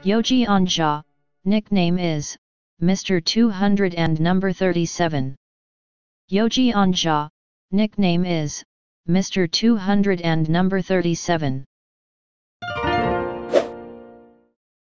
Yoji Anja, nickname is Mr. 200 and number 37. Yoji Anja, nickname is Mr. 200 and number 37.